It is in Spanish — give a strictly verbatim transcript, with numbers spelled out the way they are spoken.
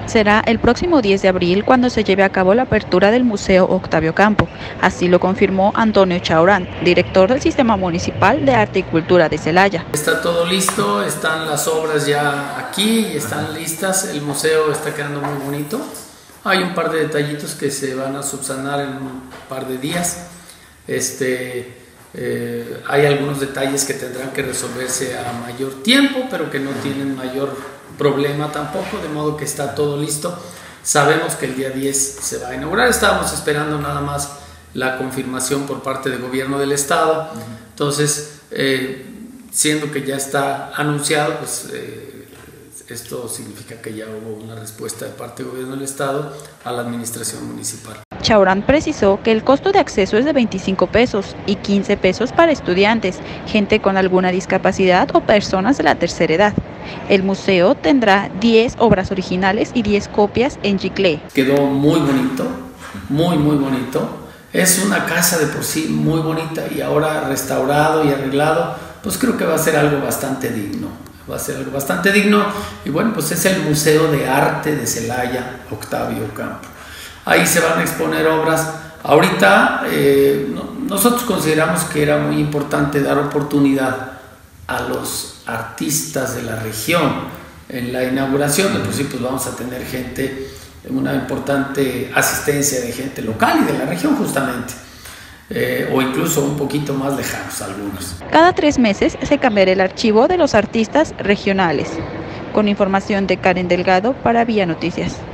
Será el próximo diez de abril cuando se lleve a cabo la apertura del Museo Octavio Campo. Así lo confirmó Antonio Chaurán, director del Sistema Municipal de Arte y Cultura de Celaya. Está todo listo, están las obras ya aquí, están listas, el museo está quedando muy bonito. Hay un par de detallitos que se van a subsanar en un par de días. Este, eh, hay algunos detalles que tendrán que resolverse a mayor tiempo, pero que no tienen mayor problema tampoco, de modo que está todo listo. Sabemos que el día diez se va a inaugurar, estábamos esperando nada más la confirmación por parte del gobierno del estado. Entonces, eh, siendo que ya está anunciado, pues eh, esto significa que ya hubo una respuesta de parte del gobierno del estado a la administración municipal. Chaurán precisó que el costo de acceso es de veinticinco pesos y quince pesos para estudiantes, gente con alguna discapacidad o personas de la tercera edad. El museo tendrá diez obras originales y diez copias en giclée. Quedó muy bonito, muy muy bonito. Es una casa de por sí muy bonita y ahora restaurado y arreglado, pues creo que va a ser algo bastante digno. Va a ser algo bastante digno y bueno, pues es el Museo de Arte de Celaya, Octavio Campo. Ahí se van a exponer obras. Ahorita eh, no, nosotros consideramos que era muy importante dar oportunidad a los artistas de la región. En la inauguración, de por sí, pues vamos a tener gente, una importante asistencia de gente local y de la región justamente, eh, o incluso un poquito más lejanos algunos. Cada tres meses se cambiará el archivo de los artistas regionales. Con información de Karen Delgado para Vía Noticias.